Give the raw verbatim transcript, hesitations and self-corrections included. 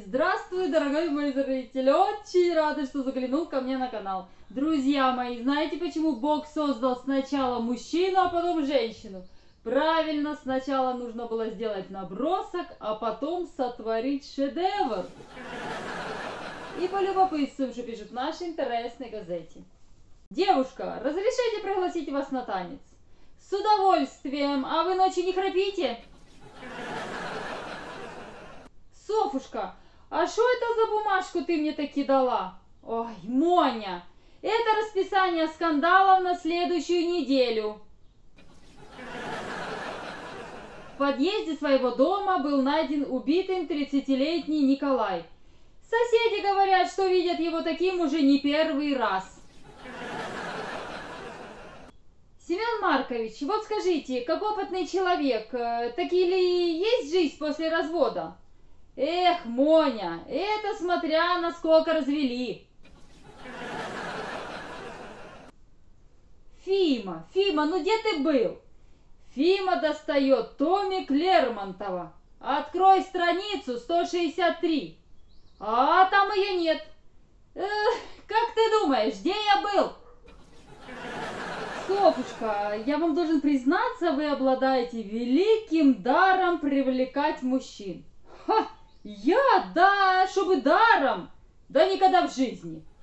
Здравствуй, дорогой мой зритель! Очень рада, что заглянул ко мне на канал. Друзья мои, знаете, почему Бог создал сначала мужчину, а потом женщину? Правильно, сначала нужно было сделать набросок, а потом сотворить шедевр. И полюбопытствуем, что пишут в нашей интересной газете. Девушка, разрешите пригласить вас на танец? С удовольствием. А вы ночью не храпите? Софушка, а что это за бумажку ты мне таки дала? Ой, Моня, это расписание скандалов на следующую неделю. В подъезде своего дома был найден убитым тридцатилетний Николай. Соседи говорят, что видят его таким уже не первый раз. Семен Маркович, вот скажите, как опытный человек, так или есть жизнь после развода? Эх, Моня, это смотря насколько развели. Фима, Фима, ну где ты был? Фима достает томик Лермонтова. Открой страницу сто шестьдесят три. А там ее нет. Эх, как ты думаешь, где я был? Софушка, я вам должен признаться, вы обладаете великим даром привлекать мужчин. Ха! Я? Да, чтобы даром. Да никогда в жизни.